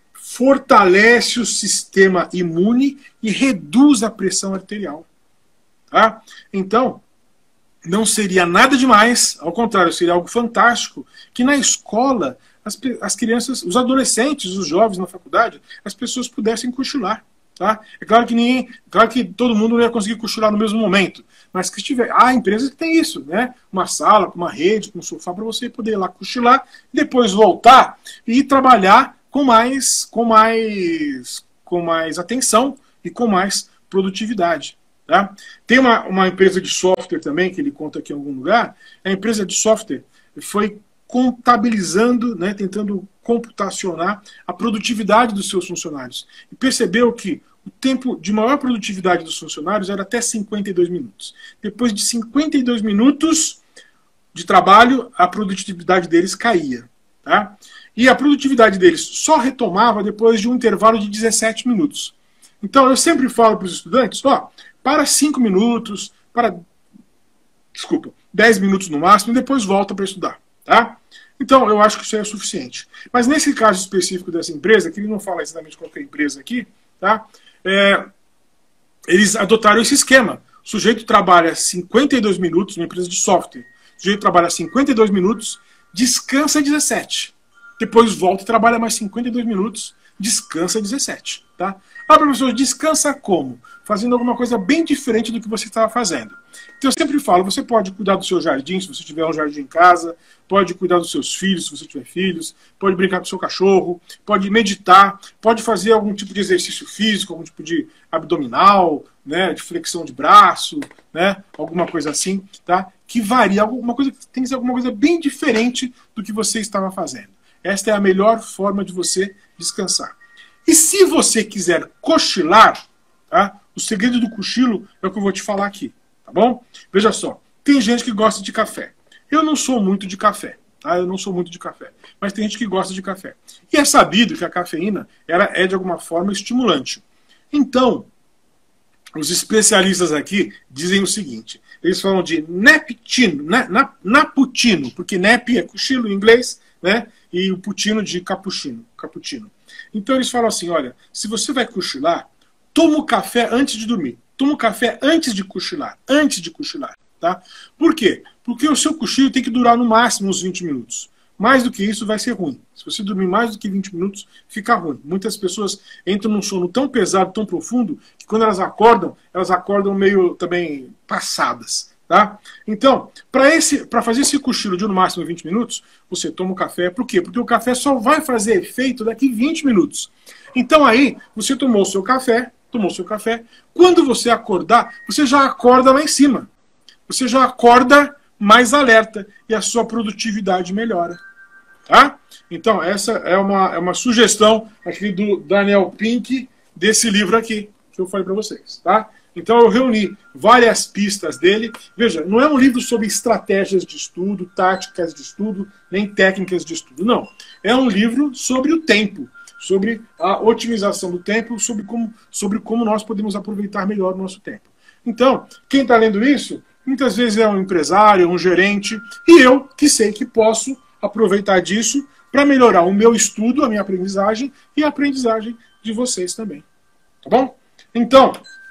fortalece o sistema imune e reduz a pressão arterial. Tá? Então, não seria nada demais, ao contrário, seria algo fantástico, que na escola as, as crianças, os adolescentes, os jovens na faculdade, as pessoas pudessem cochilar. Tá? É claro que ninguém, claro que todo mundo não ia conseguir cochilar no mesmo momento, mas que tiver, há empresas que tem isso, né? Uma sala, uma rede, com um sofá para você poder ir lá cochilar, depois voltar e trabalhar com mais, com mais, com mais atenção e com mais produtividade. Tá? Tem uma, uma empresa de software também, que ele conta aqui em algum lugar, a empresa de software foi contabilizando, né, tentando computacionar a produtividade dos seus funcionários. E percebeu que o tempo de maior produtividade dos funcionários era até cinquenta e dois minutos. Depois de cinquenta e dois minutos de trabalho, a produtividade deles caía. Tá? E a produtividade deles só retomava depois de um intervalo de dezessete minutos. Então eu sempre falo para os estudantes, ó, para cinco minutos, para, desculpa, dez minutos no máximo, e depois volta para estudar. Tá? Então, eu acho que isso é suficiente. Mas nesse caso específico dessa empresa, que ele não fala exatamente qual que é a empresa aqui, tá? É, eles adotaram esse esquema. O sujeito trabalha cinquenta e dois minutos, uma empresa de software. O sujeito trabalha cinquenta e dois minutos, descansa dezessete. Depois volta e trabalha mais cinquenta e dois minutos, descansa dezessete. Tá? Ah, professor, descansa como? Fazendo alguma coisa bem diferente do que você estava fazendo. Então eu sempre falo, você pode cuidar do seu jardim, se você tiver um jardim em casa, pode cuidar dos seus filhos, se você tiver filhos, pode brincar com o seu cachorro, pode meditar, pode fazer algum tipo de exercício físico, algum tipo de abdominal, né, de flexão de braço, né, alguma coisa assim, tá? Que varia, alguma coisa, tem que ser alguma coisa bem diferente do que você estava fazendo. Esta é a melhor forma de você descansar. E se você quiser cochilar, tá? O segredo do cochilo é o que eu vou te falar aqui, tá bom? Veja só, tem gente que gosta de café. Eu não sou muito de café, tá? Eu não sou muito de café, mas tem gente que gosta de café. E é sabido que a cafeína ela é de alguma forma estimulante. Então, os especialistas aqui dizem o seguinte, eles falam de neptino, na, na, naputino, porque nep é cochilo em inglês, né? E o putino de cappuccino, cappuccino. Então eles falam assim, olha, se você vai cochilar, toma o café antes de dormir. Toma o café antes de cochilar. Antes de cochilar. Tá? Por quê? Porque o seu cochilo tem que durar no máximo uns vinte minutos. Mais do que isso vai ser ruim. Se você dormir mais do que vinte minutos, fica ruim. Muitas pessoas entram num sono tão pesado, tão profundo, que quando elas acordam, elas acordam meio também passadas. Tá? Então, para esse, para fazer esse cochilo de no máximo vinte minutos, você toma um café. Por quê? Porque o café só vai fazer efeito daqui vinte minutos. Então aí, você tomou o seu café, tomou o seu café. Quando você acordar, você já acorda lá em cima. Você já acorda mais alerta e a sua produtividade melhora. Tá? Então, essa é uma, é uma sugestão aqui do Daniel Pink, desse livro aqui, que eu falei para vocês. Tá? Então eu reuni várias pistas dele. Veja, não é um livro sobre estratégias de estudo, táticas de estudo, nem técnicas de estudo. Não. É um livro sobre o tempo, sobre a otimização do tempo, sobre como, sobre como nós podemos aproveitar melhor o nosso tempo. Então, quem está lendo isso, muitas vezes é um empresário, um gerente, e eu que sei que posso aproveitar disso para melhorar o meu estudo, a minha aprendizagem e a aprendizagem de vocês também. Tá bom? Então,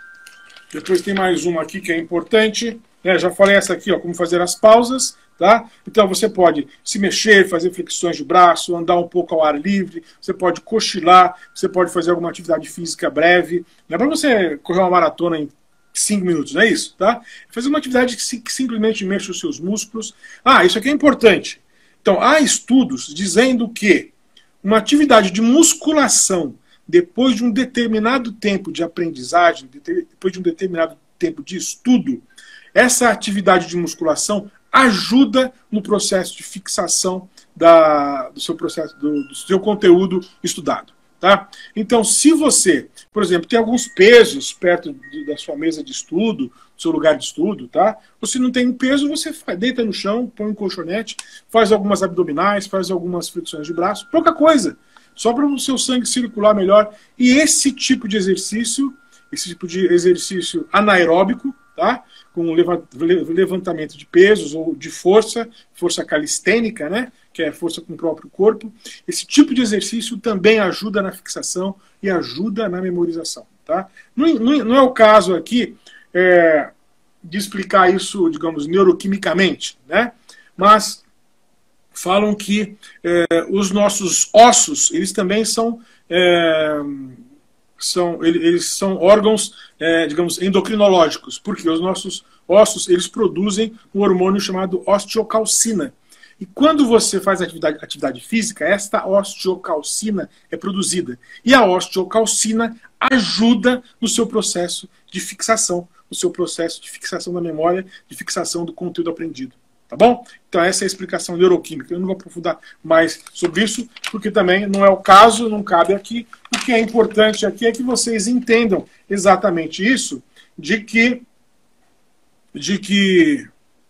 depois tem mais uma aqui que é importante. Né? Já falei essa aqui, ó, como fazer as pausas. Tá? Então você pode se mexer, fazer flexões de braço, andar um pouco ao ar livre, você pode cochilar, você pode fazer alguma atividade física breve. Não é para você correr uma maratona em cinco minutos, não é isso? Tá? Fazer uma atividade que, que simplesmente mexa os seus músculos. Ah, isso aqui é importante. Então, há estudos dizendo que uma atividade de musculação depois de um determinado tempo de aprendizagem, depois de um determinado tempo de estudo, essa atividade de musculação ajuda no processo de fixação da, do, seu processo, do, do seu conteúdo estudado. Tá? Então, se você, por exemplo, tem alguns pesos perto de, da sua mesa de estudo, do seu lugar de estudo, tá? Você não tem um peso, você faz, deita no chão, põe um colchonete, faz algumas abdominais, faz algumas flexões de braço, pouca coisa. Só para o seu sangue circular melhor. E esse tipo de exercício, esse tipo de exercício anaeróbico, tá? Com levantamento de pesos ou de força, força calistênica, né? Que é força com o próprio corpo. Esse tipo de exercício também ajuda na fixação e ajuda na memorização. Tá? Não, não, não é o caso aqui é, de explicar isso, digamos, neuroquimicamente, né? Mas falam que é, os nossos ossos, eles também são, é, são, eles são órgãos, é, digamos, endocrinológicos, porque os nossos ossos, eles produzem um hormônio chamado osteocalcina. E quando você faz atividade, atividade física, esta osteocalcina é produzida. E a osteocalcina ajuda no seu processo de fixação, no seu processo de fixação da memória, de fixação do conteúdo aprendido. Tá bom? Então essa é a explicação neuroquímica. Eu não vou aprofundar mais sobre isso, porque também não é o caso, não cabe aqui. O que é importante aqui é que vocês entendam exatamente isso, de que... De que...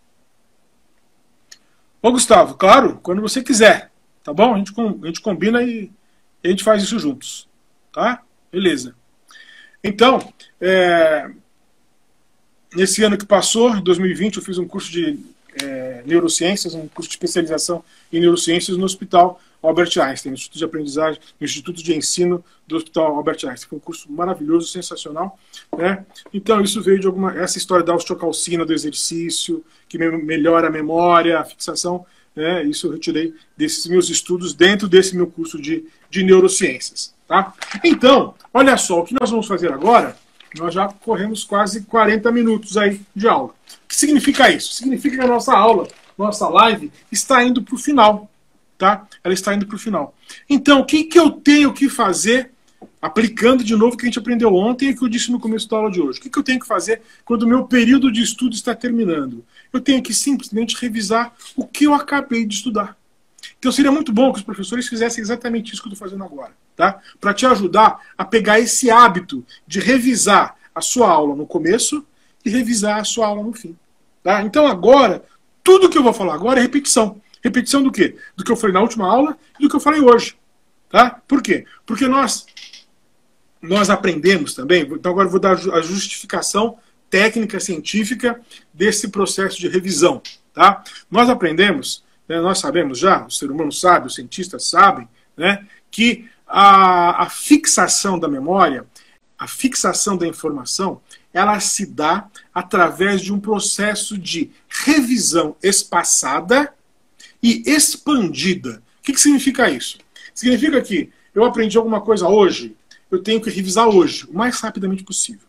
Ô Gustavo, claro, quando você quiser, tá bom? A gente, a gente combina e a gente faz isso juntos, tá? Beleza. Então, é, nesse ano que passou, em dois mil e vinte, eu fiz um curso de é, neurociências, um curso de especialização em neurociências no Hospital Albert Einstein, no Instituto de Aprendizagem, no Instituto de Ensino do Hospital Albert Einstein. Foi um curso maravilhoso, sensacional, né? Então isso veio de alguma, essa história da osteocalcina, do exercício, que melhora a memória, a fixação, né? Isso eu retirei desses meus estudos dentro desse meu curso de, de neurociências, tá? Então, olha só, o que nós vamos fazer agora, nós já corremos quase quarenta minutos aí de aula. O que significa isso? Significa que a nossa aula, nossa live, está indo para o final. Tá? Ela está indo para o final. Então, o que, que eu tenho que fazer, aplicando de novo o que a gente aprendeu ontem e que eu disse no começo da aula de hoje? O que, que eu tenho que fazer quando o meu período de estudo está terminando? Eu tenho que simplesmente revisar o que eu acabei de estudar. Então seria muito bom que os professores fizessem exatamente isso que eu estou fazendo agora. Tá? Para te ajudar a pegar esse hábito de revisar a sua aula no começo e revisar a sua aula no fim. Tá? Então agora, tudo que eu vou falar agora é repetição. Repetição do quê? Do que eu falei na última aula e do que eu falei hoje. Tá? Por quê? Porque nós, nós aprendemos também, então agora eu vou dar a justificação técnica, científica desse processo de revisão. Tá? Nós aprendemos, né, nós sabemos já, o ser humano sabe, os cientistas sabem, né, que a, a fixação da memória, a fixação da informação, ela se dá através de um processo de revisão espaçada e expandida. O que, que significa isso? Significa que eu aprendi alguma coisa hoje, eu tenho que revisar hoje, o mais rapidamente possível.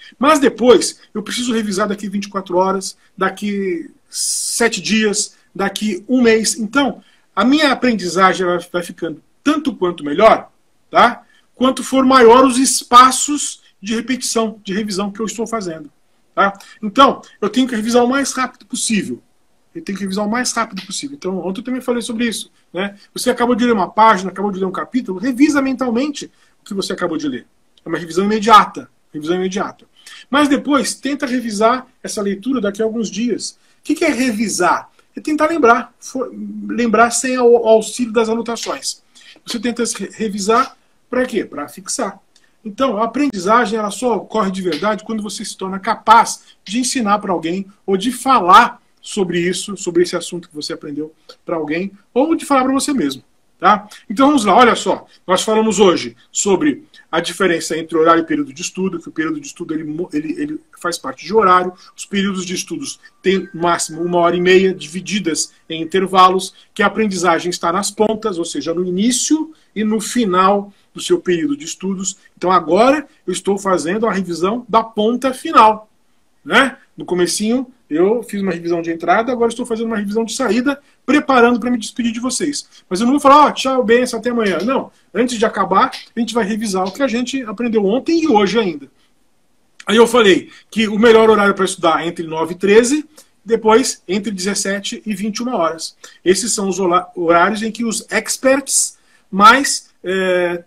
Mas depois, eu preciso revisar daqui vinte e quatro horas, daqui sete dias, daqui um mês. Então, a minha aprendizagem vai ficando tanto quanto melhor, tá? Quanto for maior os espaços de repetição, de revisão que eu estou fazendo. Tá? Então, eu tenho que revisar o mais rápido possível. Eu tenho que revisar o mais rápido possível. Então, ontem eu também falei sobre isso. Né? Você acabou de ler uma página, acabou de ler um capítulo, revisa mentalmente o que você acabou de ler. É uma revisão imediata. Revisão imediata. Mas depois, tenta revisar essa leitura daqui a alguns dias. O que é revisar? É tentar lembrar. For, lembrar sem o auxílio das anotações. Você tenta revisar para quê? Para fixar. Então, a aprendizagem ela só ocorre de verdade quando você se torna capaz de ensinar para alguém ou de falar sobre isso, sobre esse assunto que você aprendeu para alguém, ou de falar para você mesmo. Tá? Então vamos lá, olha só. Nós falamos hoje sobre a diferença entre horário e período de estudo, que o período de estudo ele, ele, ele faz parte de horário, os períodos de estudos têm no máximo uma hora e meia, divididas em intervalos, que a aprendizagem está nas pontas, ou seja, no início e no final do seu período de estudos. Então agora eu estou fazendo a revisão da ponta final. Né? No comecinho eu fiz uma revisão de entrada, agora estou fazendo uma revisão de saída, preparando para me despedir de vocês. Mas eu não vou falar, oh, tchau, benção, até amanhã. Não, antes de acabar, a gente vai revisar o que a gente aprendeu ontem e hoje ainda. Aí eu falei que o melhor horário para estudar é entre nove e treze, depois entre dezessete e vinte e uma horas. Esses são os horários em que os experts mais é,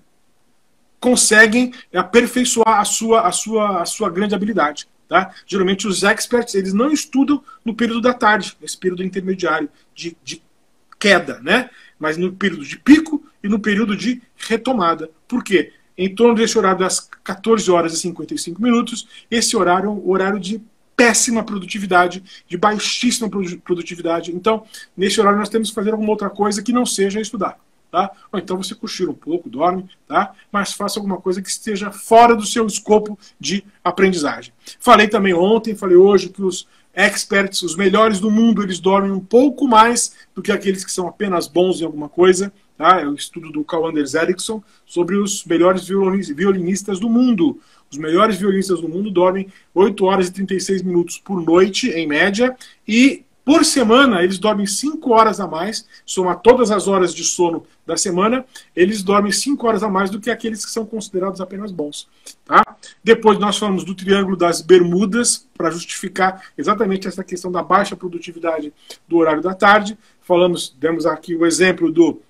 conseguem aperfeiçoar a sua, a sua, a sua grande habilidade. Tá? Geralmente os experts eles não estudam no período da tarde, nesse período intermediário de, de queda, né? Mas no período de pico e no período de retomada. Por quê? Em torno desse horário das quatorze horas e cinquenta e cinco minutos, esse horário é um horário de péssima produtividade, de baixíssima produtividade. Então, nesse horário nós temos que fazer alguma outra coisa que não seja estudar. Tá? Ou então você cochila um pouco, dorme, tá? Mas faça alguma coisa que esteja fora do seu escopo de aprendizagem. Falei também ontem, falei hoje que os experts, os melhores do mundo, eles dormem um pouco mais do que aqueles que são apenas bons em alguma coisa. Tá? É o estudo do Carl Anders Ericsson sobre os melhores violinistas do mundo. Os melhores violinistas do mundo dormem oito horas e trinta e seis minutos por noite, em média, e por semana, eles dormem cinco horas a mais, soma todas as horas de sono da semana, eles dormem cinco horas a mais do que aqueles que são considerados apenas bons. Tá? Depois nós falamos do Triângulo das Bermudas, para justificar exatamente essa questão da baixa produtividade do horário da tarde. Falamos, demos aqui o exemplo do,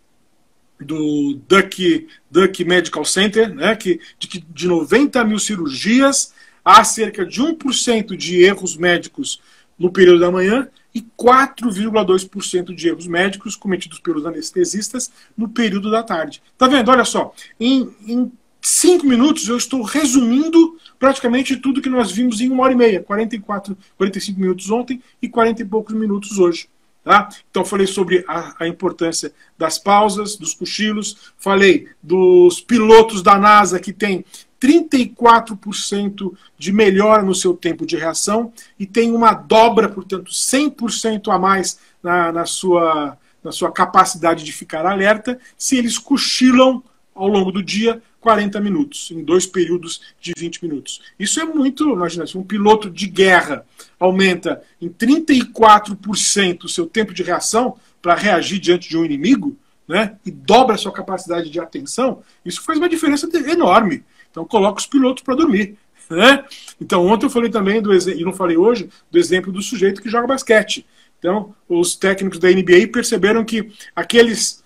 do Duck, Duck Medical Center, né, que, de, de noventa mil cirurgias, há cerca de um por cento de erros médicos no período da manhã, e quatro vírgula dois por cento de erros médicos cometidos pelos anestesistas no período da tarde. Tá vendo? Olha só, em, em cinco minutos eu estou resumindo praticamente tudo que nós vimos em uma hora e meia, quarenta e quatro, quarenta e cinco minutos ontem e quarenta e poucos minutos hoje. Tá? Então falei sobre a, a importância das pausas, dos cochilos, falei dos pilotos da NASA que tem trinta e quatro por cento de melhora no seu tempo de reação e tem uma dobra, portanto, cem por cento a mais na, na, sua, na sua capacidade de ficar alerta se eles cochilam ao longo do dia quarenta minutos, em dois períodos de vinte minutos. Isso é muito, imagina, se um piloto de guerra aumenta em trinta e quatro por cento o seu tempo de reação para reagir diante de um inimigo, né, e dobra a sua capacidade de atenção, isso faz uma diferença enorme. Então coloca os pilotos para dormir. Né? Então ontem eu falei também, do e não falei hoje, do exemplo do sujeito que joga basquete. Então os técnicos da N B A perceberam que aqueles,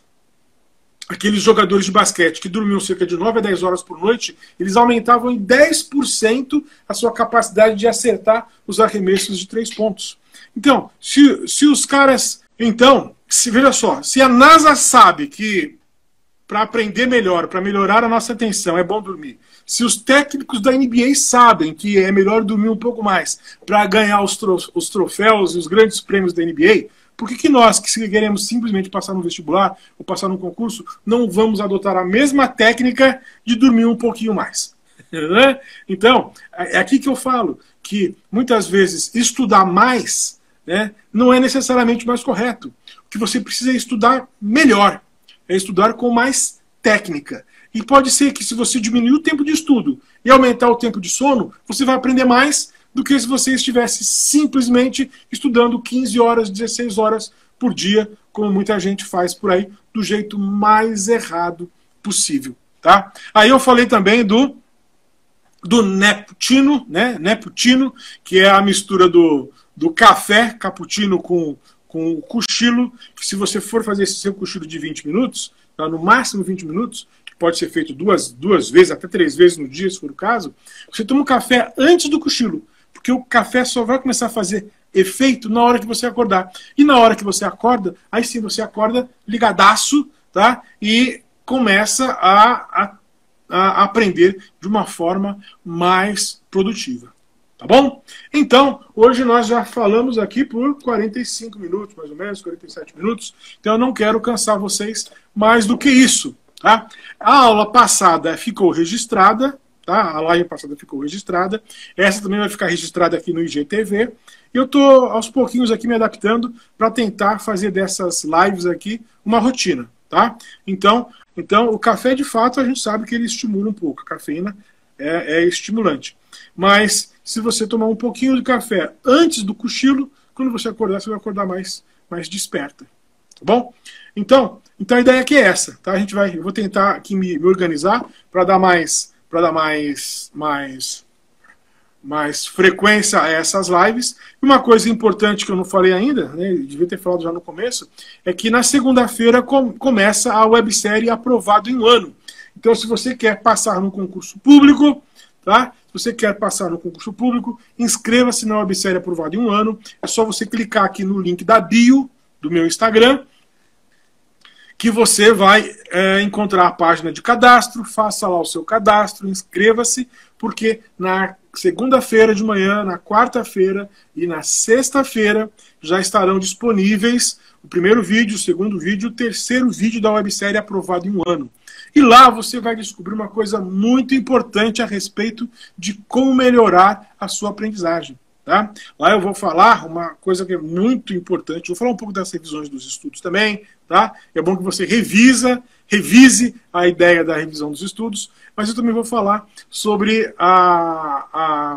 aqueles jogadores de basquete que dormiam cerca de nove a dez horas por noite, eles aumentavam em dez por cento a sua capacidade de acertar os arremessos de três pontos. Então, se, se os caras... Então, se, veja só, se a NASA sabe que para aprender melhor, para melhorar a nossa atenção, é bom dormir. Se os técnicos da N B A sabem que é melhor dormir um pouco mais para ganhar os, trof os troféus e os grandes prêmios da N B A, por que, que nós, que queremos simplesmente passar no vestibular ou passar no concurso, não vamos adotar a mesma técnica de dormir um pouquinho mais? Né? Então, é aqui que eu falo que muitas vezes estudar mais, né, não é necessariamente mais correto. O que você precisa é estudar melhor. É estudar com mais técnica. E pode ser que se você diminuir o tempo de estudo e aumentar o tempo de sono, você vai aprender mais do que se você estivesse simplesmente estudando quinze horas, dezesseis horas por dia, como muita gente faz por aí, do jeito mais errado possível. Tá? Aí eu falei também do, do Neputino, né? Neputino, que é a mistura do, do café cappuccino com, com o cochilo, que se você for fazer esse seu cochilo de vinte minutos, tá? No máximo vinte minutos, que pode ser feito duas, duas vezes, até três vezes no dia, se for o caso, você toma um café antes do cochilo, porque o café só vai começar a fazer efeito na hora que você acordar. E na hora que você acorda, aí sim você acorda ligadaço, tá? E começa a, a, a aprender de uma forma mais produtiva. Tá bom? Então, hoje nós já falamos aqui por quarenta e cinco minutos, mais ou menos, quarenta e sete minutos. Então eu não quero cansar vocês mais do que isso. Tá? A aula passada ficou registrada, tá? A live passada ficou registrada. Essa também vai ficar registrada aqui no I G T V. E eu estou aos pouquinhos aqui me adaptando para tentar fazer dessas lives aqui uma rotina. Tá? Então, então, o café, de fato, a gente sabe que ele estimula um pouco. A cafeína é, é estimulante. Mas, se você tomar um pouquinho de café antes do cochilo, quando você acordar, você vai acordar mais, mais desperta. Tá bom? Então, então, a ideia aqui é essa. Tá? A gente vai, eu vou tentar aqui me, me organizar para dar mais, para dar mais, mais, mais frequência a essas lives. E uma coisa importante que eu não falei ainda, né, devia ter falado já no começo, é que na segunda-feira com, começa a websérie Aprovado em um Ano. Então, se você quer passar no concurso público, tá? Se você quer passar no concurso público, inscreva-se na websérie Aprovado em um Ano. É só você clicar aqui no link da bio do meu Instagram, que você vai é, encontrar a página de cadastro, faça lá o seu cadastro, inscreva-se, porque na segunda-feira de manhã, na quarta-feira e na sexta-feira já estarão disponíveis o primeiro vídeo, o segundo vídeo, o terceiro vídeo da websérie Aprovado em um Ano. E lá você vai descobrir uma coisa muito importante a respeito de como melhorar a sua aprendizagem. Tá? Lá eu vou falar uma coisa que é muito importante, vou falar um pouco das revisões dos estudos também, tá? É bom que você revisa, revise a ideia da revisão dos estudos, mas eu também vou falar sobre a, a,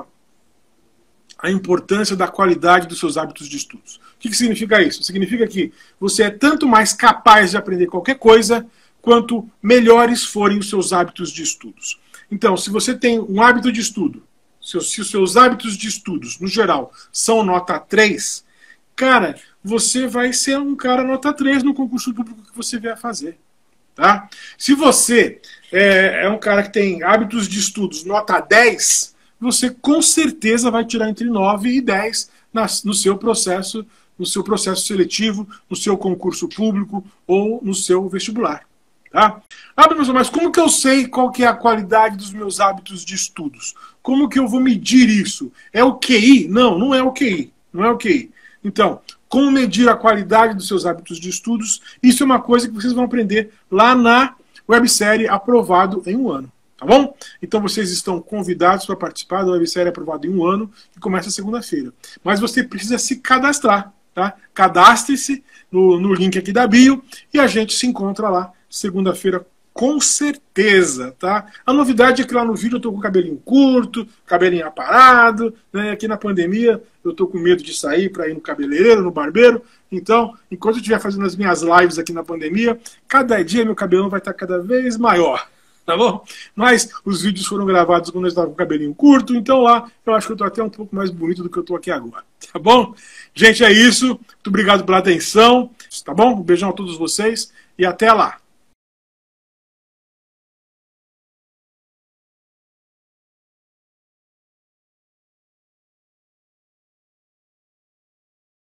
a importância da qualidade dos seus hábitos de estudos. O que, que significa isso? Significa que você é tanto mais capaz de aprender qualquer coisa, quanto melhores forem os seus hábitos de estudos. Então, se você tem um hábito de estudo, se os seus hábitos de estudos, no geral, são nota três, cara, você vai ser um cara nota três no concurso público que você vier fazer. Tá? Se você é, é um cara que tem hábitos de estudos nota dez, você com certeza vai tirar entre nove e dez nas, no seu processo, no seu processo seletivo, no seu concurso público ou no seu vestibular. Tá? Ah, professor, mas como que eu sei qual que é a qualidade dos meus hábitos de estudos? Como que eu vou medir isso? É o Q I? Não, não é o Q I. Não é o Q I. Então, como medir a qualidade dos seus hábitos de estudos? Isso é uma coisa que vocês vão aprender lá na websérie Aprovado em um Ano. Tá bom? Então vocês estão convidados para participar da websérie Aprovado em um Ano, que começa segunda-feira. Mas você precisa se cadastrar. Tá? Cadastre-se no, no link aqui da bio e a gente se encontra lá segunda-feira com certeza, tá? A novidade é que lá no vídeo eu tô com o cabelinho curto, cabelinho aparado, né? Aqui na pandemia eu tô com medo de sair para ir no cabeleireiro, no barbeiro. Então, enquanto eu estiver fazendo as minhas lives aqui na pandemia, cada dia meu cabelão vai estar cada vez maior, tá bom? Mas os vídeos foram gravados quando eu estava com o cabelinho curto, então lá eu acho que eu tô até um pouco mais bonito do que eu tô aqui agora, tá bom? Gente, é isso. Muito obrigado pela atenção, tá bom? Um beijão a todos vocês e até lá.